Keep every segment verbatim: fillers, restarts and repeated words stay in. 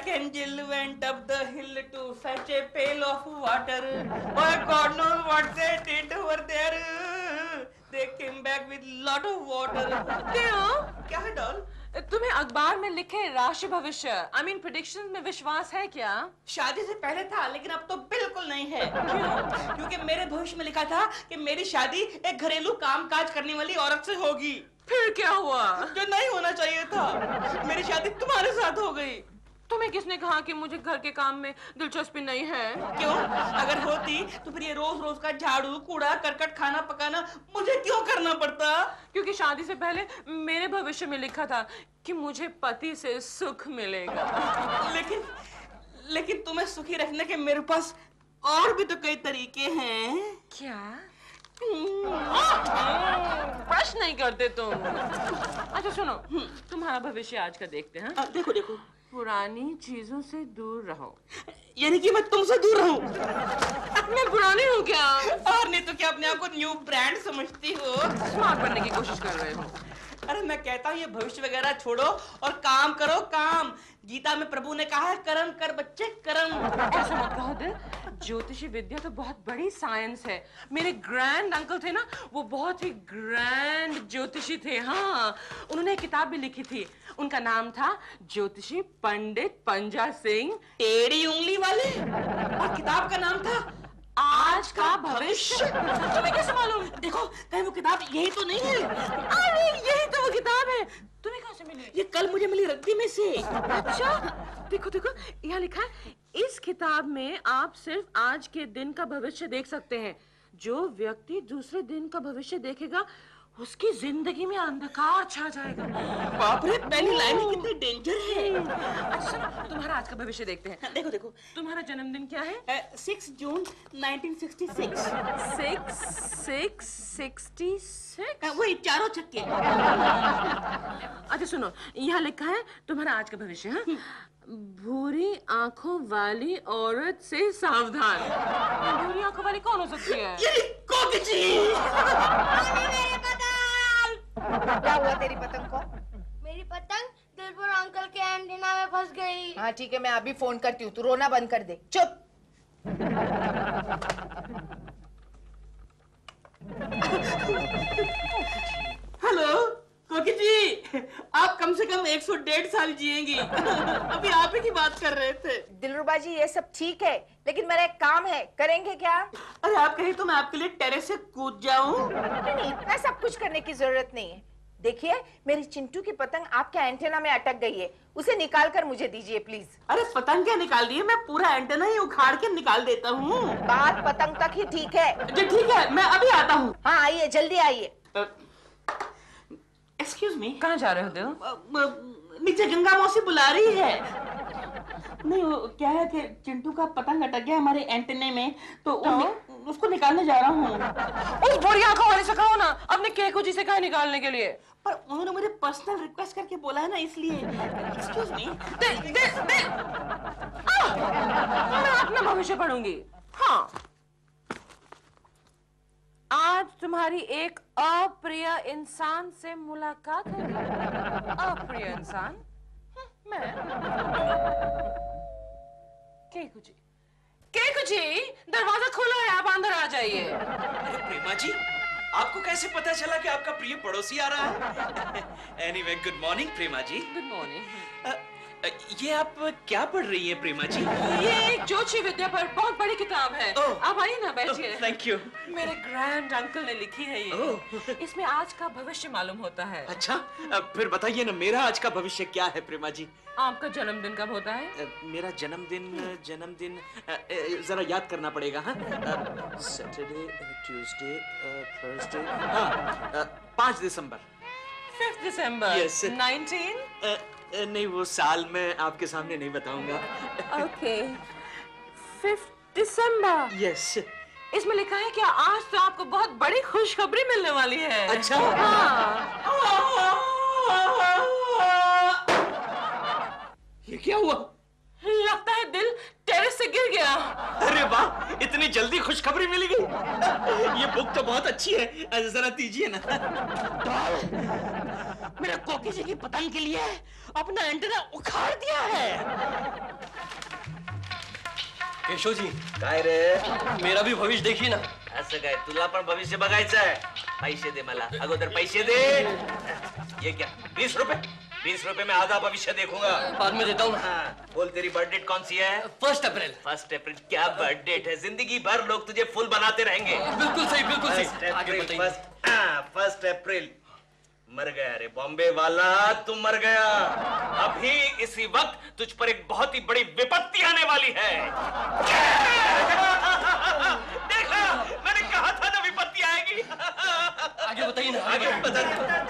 black angel went up the hill to fetch a pail of water. Oh, God knows what they did over there. They came back with lot of water. क्या है doll? तुम्हें अखबार में लिखे राशि भविष्य, I mean predictions में विश्वास है क्या? शादी से पहले था, लेकिन अब तो बिल्कुल नहीं है। क्यों? क्योंकि मेरे भविष्य में लिखा था कि मेरी शादी एक घरेलू कामकाज करने वाली औरत से होगी। फिर क्या हुआ? जो नहीं होना चाहिए था। मेरी शादी तुम्हारे साथ हो गई। तुम्हें किसने कहा कि मुझे घर के काम में दिलचस्पी नहीं है? क्यों? अगर होती तो फिर ये रोज रोज का झाड़ू, कूड़ा, करकट, खाना पकाना मुझे क्यों करना पड़ता? क्योंकि शादी से पहले मेरे भविष्य में लिखा था कि मुझे पति से सुख मिलेगा। लेकिन लेकिन तुम्हें सुखी रखने के मेरे पास और भी तो कई तरीके हैं। क्या? प्रश्न नहीं करते तुम। अच्छा सुनो, तुम्हारा भविष्य आज का देखते हैं। आ, देखो देखो। पुरानी चीजों से दूर रहो। यानी कि मैं तुमसे दूर रहूं? मैं पुरानी हूँ क्या? और नहीं तो क्या अपने आप को न्यू ब्रांड समझती हो? स्मार्ट बनने की कोशिश कर रहे हो। अरे मैं कहता हूँ ये भविष्य वगैरह छोड़ो और काम करो काम। गीता में प्रभु ने कहा है कर्म कर बच्चे कर्म। ऐसा मत कहो दिल, ज्योतिषी विद्या तो बहुत बड़ी साइंस है। मेरे ग्रैंड अंकल थे ना, वो बहुत ही ग्रैंड ज्योतिषी थे। हाँ, उन्होंने एक किताब भी लिखी थी, उनका नाम था ज्योतिषी पंडित पंजा सिंह टेढ़ी उंगली वाले, और किताब का नाम था आज का भविष्य। तुम्हें कैसे मालूम? देखो कहीं वो किताब यही तो नहीं है। अरे यही तो वो किताब है। तुम्हें कहाँ से मिली? ये कल मुझे मिली रद्दी में से। अच्छा, देखो देखो यहाँ लिखा है, इस किताब में आप सिर्फ आज के दिन का भविष्य देख सकते हैं। जो व्यक्ति दूसरे दिन का भविष्य देखेगा उसकी जिंदगी में अंधकार छा जाएगा। बाप रे, पहली लाइन ही कितनी डेंजर है। अच्छा तुम्हारा आज का भविष्य देखते हैं। देखो देखो, तुम्हारा जन्मदिन क्या है? Six June nineteen sixty six. Six six sixty six वही चारों छक्के। अच्छा सुनो, यहाँ लिखा है तुम्हारा आज का भविष्य है, भूरी आंखों वाली औरत से सावधान। भूरी आंखों वाली कौन हो सकती है? ये कोकिची। क्या हुआ तेरी पतंग को? मेरी पतंग दिलपुर अंकल के एंटीना में फंस गई। हाँ ठीक है, मैं अभी फोन करती हूँ, तू रोना बंद कर दे। चुप। हेलो कोकी जी, आप कम से कम एक सौ डेढ़ साल जिएंगी। अभी आप ही की बात कर रहे थे। दिलरुबा जी ये सब ठीक है, लेकिन मेरा एक काम है, करेंगे क्या? अरे आप कहीं तो मैं आपके लिए टेरेस से कूद जाऊं। नहीं नहीं, इतना सब कुछ करने की जरूरत नहीं है। देखिए मेरी चिंटू की पतंग आपके एंटेना में अटक गई है, उसे निकाल कर मुझे दीजिए प्लीज। अरे पतंग क्या निकाल दी है, मैं पूरा एंटेना ही उखाड़ के निकाल देता हूँ। बात पतंग तक ही ठीक है। जी ठीक है, मैं अभी आता हूँ। हाँ आइए, जल्दी आइए। एक्सक्यूज मी, कहाँ जा रहे हो दिल? नीचे गंगा मौसी बुला रही है। नहीं वो क्या है कि चिंटू का पतंग अटक गया हमारे एंटेने में, तो, तो? नि, उसको निकालने जा रहा हूँ। उस बुरी आंखों वाले से कहो ना अपने केकू जी से कहे निकालने के लिए। पर उन्होंने मुझे पर्सनल रिक्वेस्ट करके बोला है ना, इसलिए। Excuse me. दे दे दे। मैं अपना भविष्य पढ़ूंगी। हाँ, आज तुम्हारी एक अप्रिय इंसान से मुलाकात होगी। अप्रिय इंसान? मैं? केकू जी, केकू जी, दरवाजा खोलो है, आप अंदर आ जाइए। अरे प्रेमा जी, आपको कैसे पता चला कि आपका प्रिय पड़ोसी आ रहा है? Anyway, good morning Prema ji. Good morning. ये आप क्या पढ़ रही हैं प्रेमा जी? ये एक ज्योतिषी विद्या पर बहुत बड़ी किताब है। oh. आप आइए ना, बैठिए। Thank you. मेरे ग्रैंड अंकल ने लिखी है ये। oh. इसमें आज का भविष्य मालूम होता है। अच्छा, फिर बताइए ना, मेरा आज का भविष्य क्या है प्रेमा जी? आपका जन्मदिन कब होता है? मेरा जन्मदिन जन्मदिन जरा याद करना पड़ेगा। हाँ, सैटरडे, ट्यूसडे, थर्सडे, हाँ, पाँच दिसंबर। Fifth December. Yes. नाइनटीन? नहीं, वो साल मैं आपके सामने नहीं बताऊंगा। Okay, fifth December. यस। इसमें लिखा है कि आज तो आपको बहुत बड़ी खुशखबरी मिलने वाली है। अच्छा। हाँ। ये क्या हुआ? लगता है दिल टेरेस से गिर गया। अरे वाह, इतनी जल्दी खुशखबरी मिल गई। ये बुक तो बहुत अच्छी है, जरा दीजिए ना। मेरा कोकी जी की पतंग के लिए अपना एंटेना उखाड़ दिया है। केशव जी, काय रे, मेरा भी भविष्य देखिए ना। असं काय, तुला पण भविष्य बघायचं आहे? पैसे दे मला, अगोदर पैसे दे। ये क्या, बीस रुपए? बीस रुपए में आधा भविष्य देखूंगा। बाद में देता हूँ। हाँ, बोल तेरी बर्थ डेट कौन सी है? First April. फर्स्ट अप्रैल क्या बर्थ डेट है? जिंदगी भर लोग तुझे फुल बनाते रहेंगे। बिल्कुल सही, बिल्कुल फर्स्ट सही। आगे अप्रैल, बताइए। फर्स्ट हाँ, फर्स्ट अप्रैल। मर गया रे बॉम्बे वाला, तू मर गया। अभी इसी वक्त तुझ पर एक बहुत ही बड़ी विपत्ति आने वाली है। देखा, मैंने कहा था ना विपत्ति आएगी। आगे बताइए ना, आगे बता।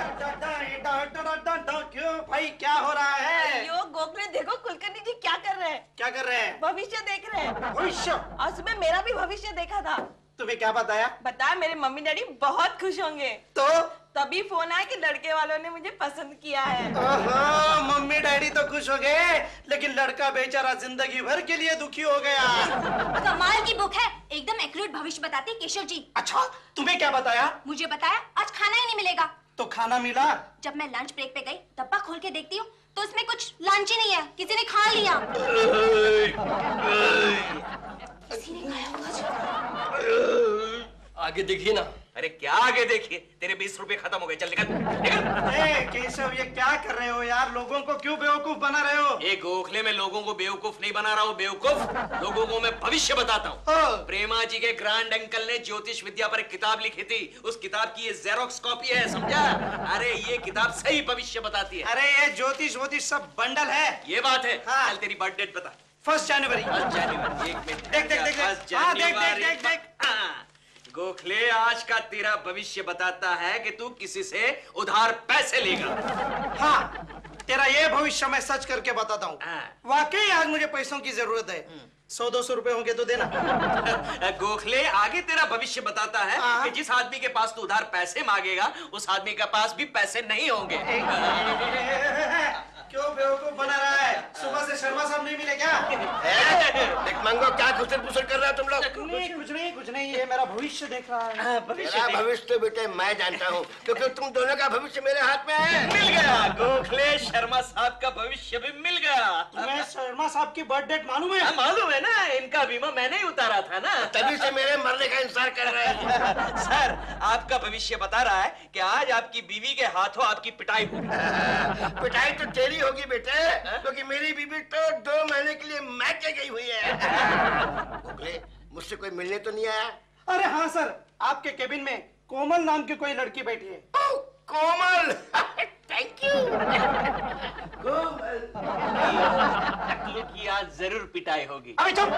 क्यों भाई, क्या हो रहा है? यो गोखले, देखो कुलकर्णी जी क्या कर रहे हैं। क्या कर रहे हैं? भविष्य देख रहे हैं। भविष्य? आज सुबह मेरा भी भविष्य देखा था। तुम्हें क्या बताया? बताया मेरे मम्मी डैडी बहुत खुश होंगे। तो तभी फोन आया कि लड़के वालों ने मुझे पसंद किया है। ओहो, मम्मी डैडी तो खुश हो गए, लेकिन लड़का बेचारा जिंदगी भर के लिए दुखी हो गया। कमाल की बुक है, एकदम एक्यूरेट भविष्य बताती है केशव जी। अच्छा, तुम्हें क्या बताया? मुझे बताया आज खाना ही नहीं मिलेगा। तो खाना मिला? जब मैं लंच ब्रेक पे गई, डब्बा खोल के देखती हूँ तो उसमें कुछ लंच ही नहीं है, किसी ने खा लिया। किसी ने खाया होगा। आगे देखिए ना। अरे क्या आगे देखिए, तेरे बीस रुपए खत्म हो गए, चल निकल निकल। ए, केशव, ये क्या कर रहे हो यार? लोगों को क्यों बेवकूफ बना रहे हो? ये गोखले में लोगों को बेवकूफ नहीं बना रहा हूँ, बेवकूफ लोगों को मैं भविष्य बताता हूँ। प्रेमा जी के ग्रैंड अंकल ने ज्योतिष विद्या पर एक किताब लिखी थी, उस किताब की ये जेरोक्स कॉपी है, समझा? अरे ये किताब सही भविष्य बताती है। अरे ये ज्योतिष वोतिष सब बंडल है। ये बात है। हाँ। चल तेरी बर्थ डेट बता। First January. फर्स्ट जनवरी, एक मिनट। देख देख देख फर्स्ट देख। हाँ, देख देख जनवरी। देख देख। हाँ। गोखले, आज का तेरा भविष्य बताता है कि तू किसी से उधार पैसे लेगा। हाँ, तेरा ये भविष्य मैं सच करके बताता हूँ। हाँ। वाकई आज मुझे पैसों की जरूरत है। सौ दो सौ रुपए होंगे तो देना। गोखले, आगे तेरा भविष्य बताता है हाँ। कि जिस आदमी के पास तू उधार पैसे मांगेगा, उस आदमी के पास भी पैसे नहीं होंगे। क्यों बेवकूफ बना रहा है? सुबह से शर्मा साहब नहीं मिले क्या? देख मंगो, क्या खुसर पुसर कर रहा है तुम लोग? कुछ नहीं कुछ नहीं कुछ नहीं, ये मेरा भविष्य देख रहा है। मेरा भविष्य तो बेटे मैं जानता हूँ, क्योंकि तुम दोनों का भविष्य मेरे हाथ में है। मिल गया गोखले, शर्मा साहब का भविष्य भी मिल गया। तुम्हें शर्मा साहब की बर्थ डेट मालूम है? हाँ, मालूम है ना, इनका बीमा मैंने ही उतारा था ना। तभी से मेरे मरने का इंतजार कर रहे हैं। सर, आपका भविष्य बता रहा है कि आज आपकी बीवी के हाथों आपकी पिटाई होगी। पिटाई तो तेरी होगी बेटे, क्योंकि मेरी बीबी तो दो महीने के लिए मैके गई हुई है। गोखले, मुझसे कोई मिलने तो नहीं आया? अरे हाँ सर, आपके केबिन में कोमल नाम की कोई लड़की बैठी है। ओह, कोमल। Thank you. कोमल टकलू की आज जरूर पिटाई होगी। अबे चुप।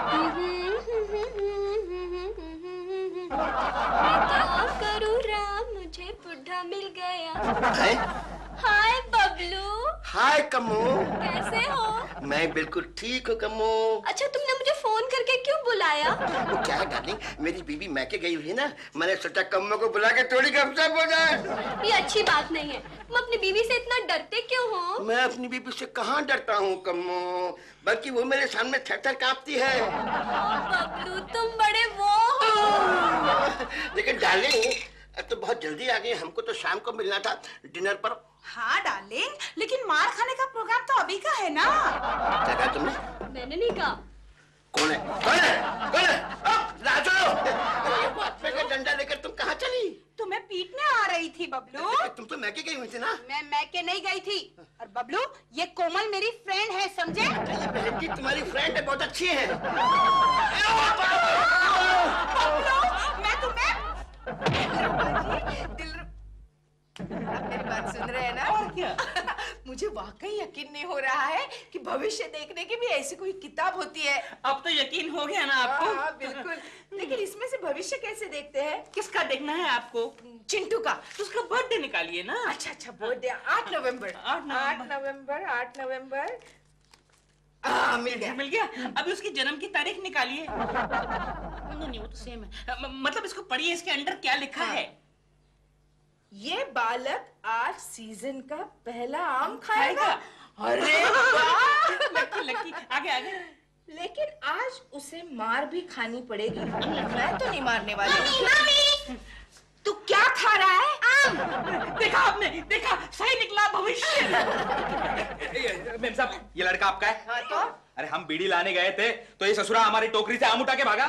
क्या करूँ राम, मुझे बुढ़ा मिल गया। है? हाय बबलू, हाय कम्मू। कैसे हो? मैं बिल्कुल ठीक हूँ कम्मू। अच्छा, तुमने मुझे फोन करके क्यों बुलाया? वो क्या है डार्लिंग, मेरी बीबी मैके गई हुई है ना, मैंने सोचा कम्मू को बुला के थोड़ी गपशप हो जाए। ये अच्छी बात नहीं है। तुम अपनी बीवी से इतना डरते क्यों हो? मैं अपनी बीबी से कहाँ डरता हूँ कम्मू, बल्कि वो मेरे सामने थर थर कांपती है। बबलू, तुम बड़े वो हो। लेकिन डार्लिंग, अब तो बहुत जल्दी आ गई, हमको तो शाम को मिलना था डिनर पर। हाँ डार्लिंग, लेकिन मार खाने का प्रोग्राम तो अभी का है ना। क्या कहा तुमने? मैंने नहीं कहा। कौन है? कौन है? कौन है? अब राजू! अरे बाप रे, का डंडा लेकर तुम कहाँ चली? तुम्हें पीटने आ रही थी बबलू। तुम तो मैके गई हुई थी ना? मैं मैके नहीं गई थी। और बबलू, ये कोमल मेरी फ्रेंड है, समझे? ये बहन जी तुम्हारी फ्रेंड है, बहुत अच्छी है। बबलू, मैं तुम्हें दिल आप मेरी बात सुन रहे हैं ना? और क्या? मुझे वाकई यकीन नहीं हो रहा है कि भविष्य देखने की भी ऐसी कोई किताब होती है। अब तो यकीन हो गया ना आपको? हाँ, बिल्कुल। लेकिन इसमें से भविष्य कैसे देखते हैं? किसका देखना है आपको? चिंटू का। तो उसका बर्थडे निकालिए ना। अच्छा अच्छा, बर्थडे आठ नवंबर। आठ नवंबर। आठ नवंबर आठ नवंबर आ, मिल गया मिल गया। अभी उसकी जन्म की तारीख निकालिए। नहीं नहीं, वो तो सेम है। म- मतलब इसको पढ़िए, इसके अंदर क्या लिखा हाँ। है। ये बालक आज सीजन का पहला आम खाएगा। अरे वाह! लकी लकी, आगे आगे। लेकिन आज उसे मार भी खानी पड़ेगी। मैं तो नहीं मारने वाली। तू क्या खा रहा है? आम। देखा आपने, देखा सही निकला भविष्य। मेम साहब, ये लड़का आपका है? हाँ तो? अरे हम बीड़ी लाने गए थे तो ये ससुरा हमारी टोकरी से आम उठा के भागा।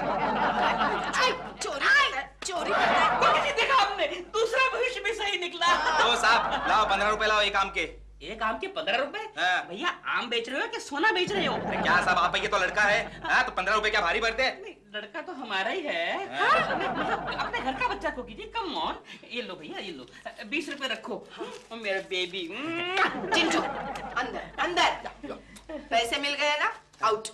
चोरी चोरी देखा आपने, दूसरा भविष्य भी सही निकला। तो साहब लाओ पंद्रह रुपए लाओ एक आम के। एक आम के पंद्रह रुपए? हाँ। भैया आम बेच रहे हो कि सोना बेच रहे हो? क्या साहब, आप ये तो लड़का है, हाँ तो पंद्रह रुपए क्या भारी पड़ते हैं? लड़का तो हमारा ही है। हाँ? मतलब अपने घर का बच्चा को कीजिए, कम ऑन। ये लो भैया, ये लो बीस रुपए रखो। मेरा बेबी। चिंटू अंदर अंदर। पैसे मिल गए ना? Out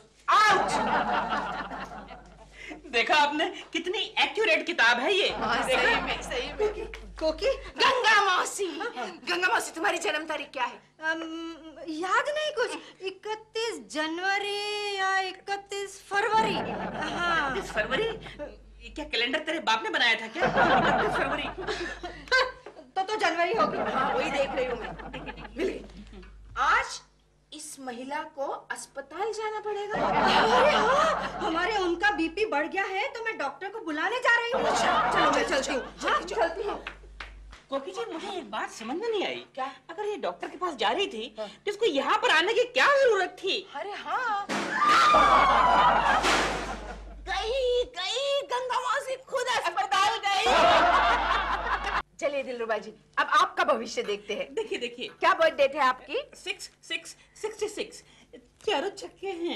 out. देखा आपने कितनी एक्यूरेट किताब है ये। हाँ, सही में सही में। कोकी, गंगा मौसी, गंगा मौसी तुम्हारी जन्म तारीख क्या है? अम, याद नहीं कुछ। इकतीस जनवरी या इकतीस फरवरी। हाँ। इकतीस फरवरी? क्या कैलेंडर तेरे बाप ने बनाया था क्या? इकतीस फरवरी। तो तो जनवरी होगी। हाँ वही देख रही हूँ मैं। मिल गई। आज इस महिला को अस्पताल जाना पड़ेगा। अरे हाँ, हमारे उनका बीपी बढ़ गया है तो मैं डॉक्टर को बुलाने जा रही हूँ। चलो मैं चलती हूँ। हाँ चलती हूँ। कोकी जी, मुझे एक बात समझ में नहीं आई। क्या? अगर ये डॉक्टर के पास जा रही थी तो इसको यहाँ पर आने की क्या जरूरत थी? अरे हाँ, गई गई गंगा मौसी खुद अस्पताल गई। चलिए दिलरुबा जी, अब आपका भविष्य देखते हैं। देखिए देखिए, क्या बर्थ डेट है आपकी? Six six sixty six. चारों चक्के हैं।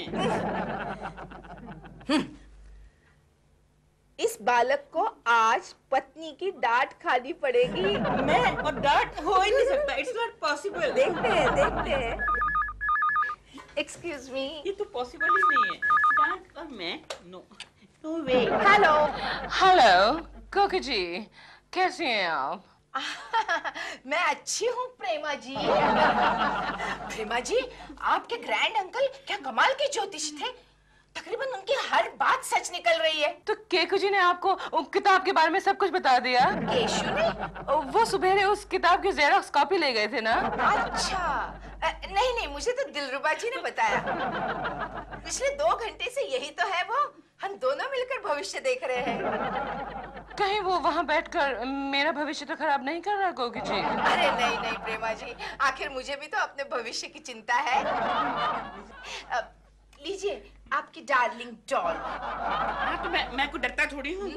इस बालक को आज पत्नी की डांट खानी पड़ेगी। मैं और डांट हो ही नहीं सकता। It's not possible. देखते हैं देखते हैं। Excuse me. ये तो पॉसिबल ही नहीं है। डांट और मैं, no no way. Hello. Hello Koki ji, कैसी हैं आप? मैं अच्छी हूँ प्रेमा जी। प्रेमा जी, आपके ग्रैंड अंकल क्या कमाल के ज्योतिष थे। तकरीबन उनकी हर बात सच निकल रही है। तो केकू जी ने आपको उस किताब के बारे में सब कुछ बता दिया? केशु ने? वो सुबह उस किताब की जेरोक्स कॉपी ले गए थे ना? अच्छा। अ, नहीं नहीं, मुझे तो दिलरुबा जी ने बताया। पिछले दो घंटे से यही तो है वो। हम दोनों मिलकर भविष्य देख रहे हैं। कहीं वो वहाँ बैठकर मेरा भविष्य तो खराब नहीं कर रहा कोकी जी? अरे नहीं नहीं प्रेमा जी, आखिर मुझे भी तो अपने भविष्य की चिंता है। अब लीजिए आपकी डार्लिंग डॉल। हाँ तो मैं मैं को डरता थोड़ी हूँ।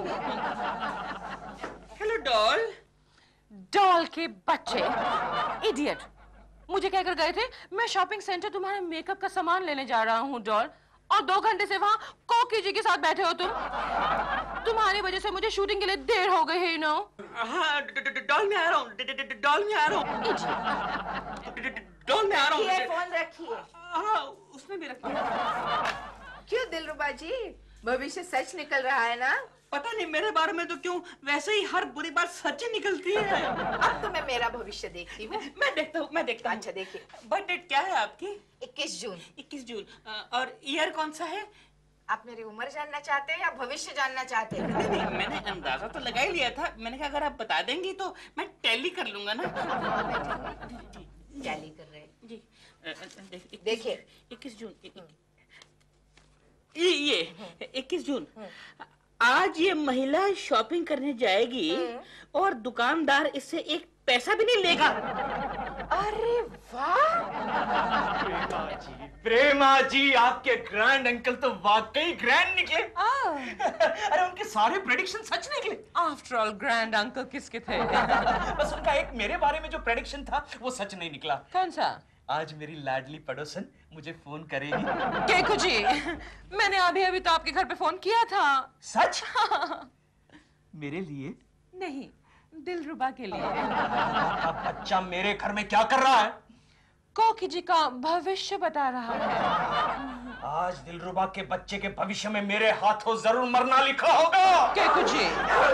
Hello doll. डॉल के बच्चे, इडियट। मुझे कहकर गए थे मैं शॉपिंग सेंटर तुम्हारे मेकअप का सामान लेने जा रहा हूँ डॉल, और दो घंटे से वहाँ कोकी जी के साथ बैठे हो तुम। तुम्हारी वजह से मुझे शूटिंग के लिए देर हो गई है, यू नो। हाँ डॉल में आ रहा हूँ। डॉल में आ रहा हूँ। डॉल में आ रहा हूँ। फोन रखिए। हाँ उसमें भी रखिए। क्यों दिलरुबा जी, भविष्य सच निकल रहा है ना? पता नहीं मेरे बारे में तो क्यों वैसे ही हर बुरी बात सच ही निकलती है। अब तो मैं मेरा भविष्य देखती हूँ। मैं देखता हूँ, मैं देखता हूँ। अच्छा देखिए। बर्थ डेट क्या है आपकी? इक्कीस जून। इक्कीस जून। अ, और ईयर कौन सा है? आप मेरी उम्र जानना चाहते हैं या भविष्य जानना चाहते हैं? नहीं, नहीं, मैंने अंदाजा तो लगा ही लिया था। मैंने कहा अगर आप बता देंगी तो मैं टैली कर लूंगा ना। टैली कर रहे हैं। जी अ, अ, देख- देखिए। इक्कीस जून। ये ये इक्कीस जून। आज ये महिला शॉपिंग करने जाएगी और दुकानदार इससे एक पैसा भी नहीं लेगा। अरे वाह! प्रेमा जी, प्रेमा जी, आपके ग्रैंड अंकल तो वाकई ग्रैंड निकले। अरे उनके सारे प्रेडिक्शन सच निकले। आफ्टर ऑल ग्रैंड अंकल किसके थे? बस उनका एक मेरे बारे में जो प्रेडिक्शन था वो सच नहीं निकला। कौन सा? आज मेरी लाडली पड़ोसन मुझे फोन करेगी। केकू जी, मैंने अभी अभी तो आपके घर पे फोन किया था। सच? मेरे लिए? नहीं, दिलरुबा के लिए। आपका बच्चा मेरे घर में क्या कर रहा है? कोकी जी का भविष्य बता रहा है। आज दिलरुबा के बच्चे के भविष्य में मेरे हाथों जरूर मरना लिखा होगा। केकू जी,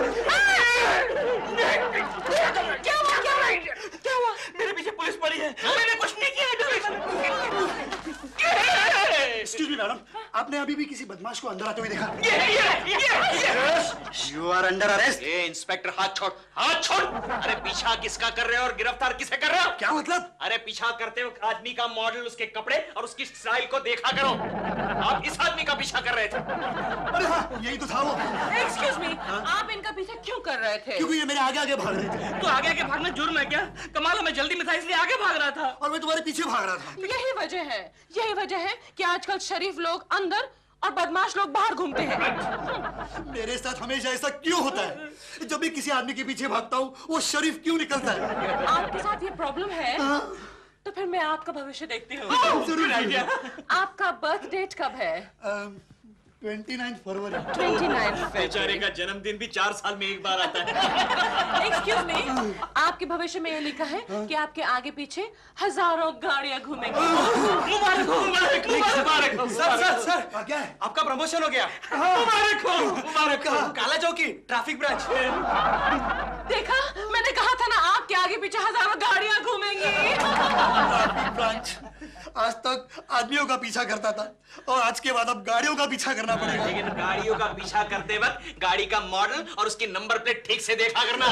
क्या हुआ? क्या हुआ? क्या हुआ? मेरे पीछे पुलिस पड़ी है। मैंने कुछ नहीं किया। एक्सक्यूज मी मैडम, आपने अभी भी किसी बदमाश को अंदर आते हुए देखा? ये ये ये ये यू आर अंडर अरेस्ट। ए इंस्पेक्टर, हाथ छोड़, हाथ छोड़। अरे पीछा किसका कर रहे हो और गिरफ्तार किसे कर रहे हो? क्या मतलब? अरे पीछा करते हो आदमी का मॉडल, उसके कपड़े और उसकी स्टाइल को देखा करो। आप इस आदमी का पीछा कर रहे थे। अरे हाँ, यही तो था वो। एक्सक्यूज मी, आप इनका पीछे क्यों कर रहे थे? क्योंकि ये मेरे आगे आगे भाग रहे थे। तो आगे आगे भागना जुर्म है क्या? कमाल, मैं जल्दी में था इसलिए आगे भाग रहा था। और मैं तुम्हारे पीछे भाग रहा था। यही वजह है, यही वजह है कि आजकल शरीफ लोग अंदर और बदमाश लोग बाहर घूमते हैं। मेरे साथ हमेशा ऐसा क्यों होता है? जब भी किसी आदमी के पीछे भागता हूँ वो शरीफ क्यों निकलता है? आपके साथ ये प्रॉब्लम है तो फिर मैं आपका भविष्य देखती हूँ। जरूर आइडिया। आपका बर्थ डेट कब है? उनतीस फरवरी। उनतीस बेचारे का जन्मदिन भी चार साल में एक बार आता है। एक्सक्यूज मी, आपके भविष्य में ये लिखा है कि आपके आगे पीछे हजारों गाड़ियां घूमेंगी। मुबारक हो, मुबारक हो, मुबारक हो। सर सर सर, क्या है? आपका प्रमोशन हो गया। मुबारक हो, मुबारक हो। काला चौकी ट्रैफिक ब्रांच। देखा, मैंने कहा था ना आपके आगे पीछे हजारों गाड़ियां घूमेंगी। Traffic branch. आज तक आदमियों का पीछा करता था और आज के बाद अब गाड़ियों का पीछा करना पड़ेगा। लेकिन गाड़ियों का पीछा करते वक्त गाड़ी का मॉडल और उसकी नंबर प्लेट ठीक से देखा करना।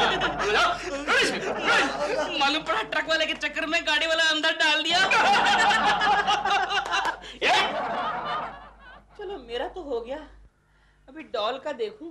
मालूम पड़ा ट्रक वाले के चक्कर में गाड़ी वाला अंदर डाल दिया। चलो मेरा तो हो गया, अभी डॉल का देखूं।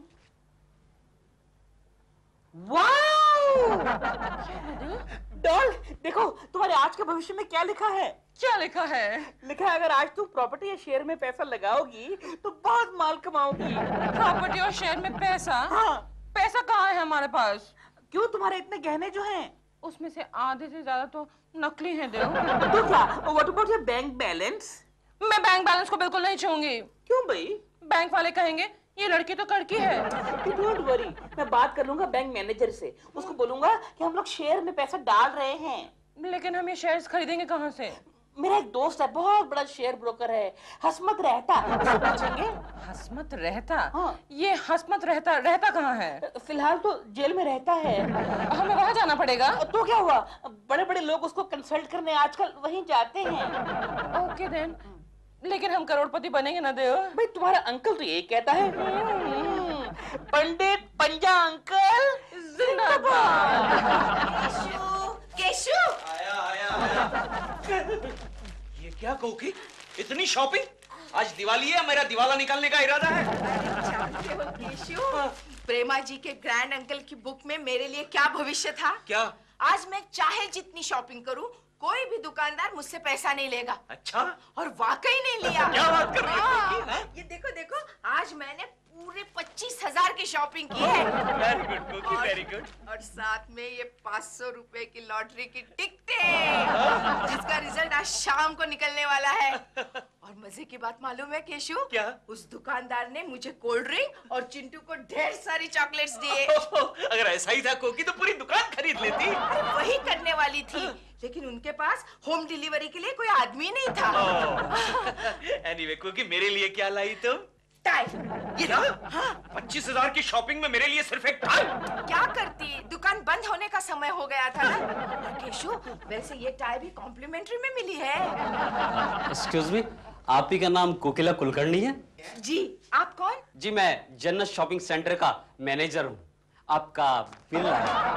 वाओ! डॉल देखो, तुम्हारे आज के भविष्य में क्या लिखा है? क्या लिखा है? लिखा है अगर आज तुम प्रॉपर्टी या शेयर में पैसा लगाओगी तो बहुत माल कमाओगी। प्रॉपर्टी और शेयर में पैसा? हाँ। पैसा कहाँ है हमारे पास? क्यों, तुम्हारे इतने गहने जो हैं उसमें से आधे से ज्यादा तो नकली हैं देव। तो क्या, what about your bank balance? मैं बैंक बैलेंस को बिल्कुल नहीं छूंगी। क्यों भाई? बैंक वाले कहेंगे ये लड़की तो कड़की है। डोंट वरी, मैं बात कर लूंगा बैंक मैनेजर से, उसको बोलूंगा कि हम लोग शेयर में पैसा डाल रहे हैं। लेकिन हम ये शेयर्स खरीदेंगे कहाँ से? मेरा एक दोस्त है, बहुत बड़ा शेयर ब्रोकर है, हसमत रहता, उससे पूछेंगे। हसमत रहता? हाँ। ये हसमत रहता रहता कहाँ है? फिलहाल तो जेल में रहता है। हमें वहाँ जाना पड़ेगा? तो क्या हुआ, बड़े बड़े लोग उसको कंसल्ट करने आजकल वहीं जाते हैं। ओके देन, लेकिन हम करोड़पति बनेंगे ना देव? भाई तुम्हारा अंकल तो यही कहता है। पंडित पंजा अंकल जिंदाबाद। केशु, आया आया आया। ये क्या कोकी, इतनी शॉपिंग? आज दिवाली है, मेरा दिवाला निकालने का इरादा है। जानते हो केशु, प्रेमा जी के ग्रैंड अंकल की बुक में मेरे लिए क्या भविष्य था? क्या? आज मैं चाहे जितनी शॉपिंग करूं, कोई भी दुकानदार मुझसे पैसा नहीं लेगा। अच्छा? और वाकई नहीं लिया। क्या बात कर रही हो? हाँ, ये देखो देखो, आज मैंने पूरे पच्चीस हजार की शॉपिंग की है। Very good Koki, very good. और साथ में ये पाँच सौ रुपए की लॉटरी की टिकटें, जिसका रिजल्ट आज शाम को निकलने वाला है। और मजे की बात मालूम है केशु? क्या? उस दुकानदार ने मुझे कोल्ड ड्रिंक और चिंटू को ढेर सारी चॉकलेट्स दिए। अगर ऐसा ही था कोकी तो पूरी दुकान खरीद लेती। अरे वही करने वाली थी, लेकिन उनके पास होम डिलीवरी के लिए कोई आदमी नहीं था। एनीवे कोकी, मेरे लिए क्या लाई तुम? टाई। ये ना? हाँ। पच्चीस हजार की शॉपिंग में मेरे लिए सिर्फ एक टाई। क्या करती, दुकान बंद होने का समय हो गया था ना। और केशु, वैसे ये टाई भी कॉम्प्लीमेंट्री में मिली है। एक्सक्यूज मी, आप ही का नाम कोकिला कुलकर्णी है? जी, आप कौन? जी मैं जन्नत शॉपिंग सेंटर का मैनेजर हूँ। आपका बिल आया।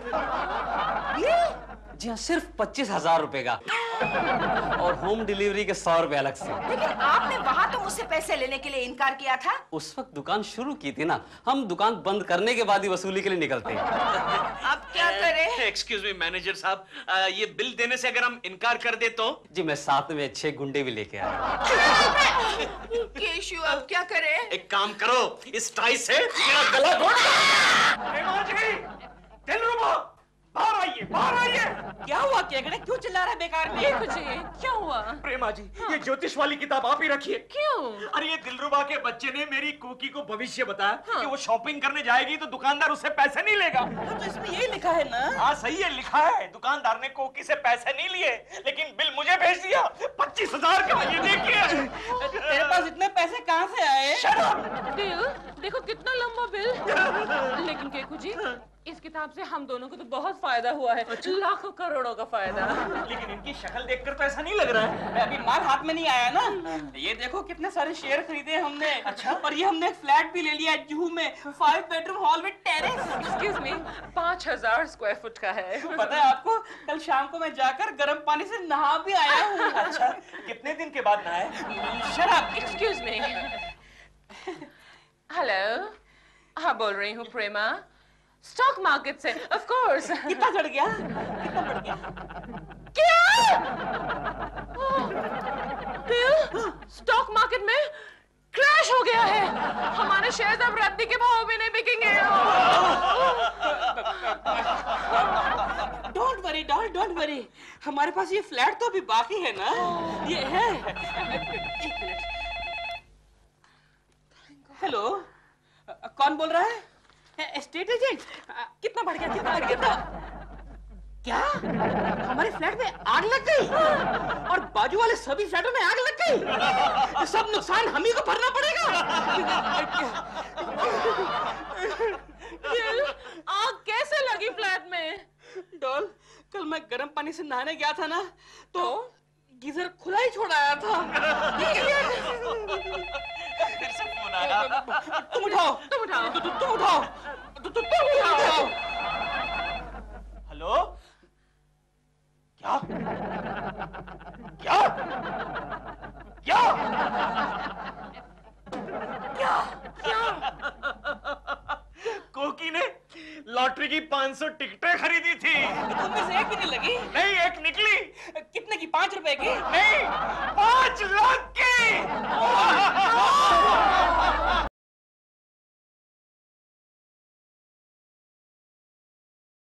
बिल? जी हाँ, सिर्फ पच्चीस हजार रुपए का और होम डिलीवरी के सौ रुपए अलग से। लेकिन आपने वहाँ तो मुझसे पैसे लेने के लिए इनकार किया था। उस वक्त दुकान शुरू की थी ना, हम दुकान बंद करने के बाद ही वसूली के लिए निकलते हैं। अब क्या करें? एक्सक्यूज मी मैनेजर साहब, ये बिल देने से अगर हम इनकार कर दे तो? जी मैं साथ में छह गुंडे भी लेके आया। केशु, अब क्या करें? एक काम करो, इस टाई से मेरा गला घोट। प्रेमा जी, दिलरुबा, बाहर आइए, बाहर आइए। क्या हुआ केकड़े, क्यों चिल्ला रहा है बेकार में? देखो जी, क्या हुआ? प्रेमा जी, ये ज्योतिष वाली किताब आप ही रखिए। क्यों? अरे ये दिलरुबा के बच्चे ने मेरी कोकी को भविष्य बताया हाँ। कि वो शॉपिंग करने जाएगी तो दुकानदार उससे पैसे नहीं लेगा। तो इसमें यही लिखा है ना? हाँ सही है, लिखा है। दुकानदार ने कोकी से पैसे नहीं लिए, लेकिन बिल मुझे भेज दिया पच्चीस हजार का। ये देखिए। तेरे पास इतने पैसे कहाँ से आए? बिल देखो, कितना लंबा बिल। लेकिन केकू जी, इस किताब से हम दोनों को तो बहुत फायदा हुआ है। अच्छा? लाखों करोड़ों का फायदा। लेकिन इनकी शक्ल देखकर तो ऐसा नहीं लग रहा है। अभी माल हाथ में नहीं आया ना। ये देखो कितने सारे शेयर खरीदे हमने। अच्छा? और ये हमने एक फ्लैट भी ले लिया है जुहू में, five bedroom hall with terrace. Excuse me, पाँच हजार स्क्वायर फुट का है। पता है आपको, कल शाम को मैं जाकर गर्म पानी से नहा भी आया हूँ। अच्छा, कितने दिन के बाद नहाए? शराब। Excuse me. हेलो, हाँ बोल रही हूँ प्रेमा, स्टॉक मार्केट से। Of course. कितना चढ़ गया? कितना बढ़ गया? क्या? बिल, स्टॉक मार्केट में क्रैश हो गया है। हमारे शेयर्स अब रद्दी के भाव में नहीं बिकेंगे। Don't worry, don't don't worry, हमारे पास ये फ्लैट तो अभी बाकी है ना। ये है। एक मिनट। हेलो, कौन बोल रहा है? Estate agent. कितना बढ़ गया? कितना कितना? क्या हमारे फ्लैट में आग लग गई और बाजू वाले सभी फ्लैटों में आग लग गई? सब नुकसान हम ही को भरना पड़ेगा। आग कैसे लगी फ्लैट में? डॉल, कल मैं गर्म पानी से नहाने गया था ना, तो गीजर खुला ही छोड़ आया था। फिर से फोन आया। तुम उठाओ, तुम उठाओ, तु, तु, तुम उठाओ, तु, तु, तुम उठाओ। हेलो? क्या? क्या? क्या? क्या? क्या? कोकी ने लॉटरी की पाँच सौ टिकटें खरीदी थी। तुम में से एक भी नहीं लगी? नहीं, एक निकली। कितने की? पाँच रुपए की? नहीं, पाँच लाख की।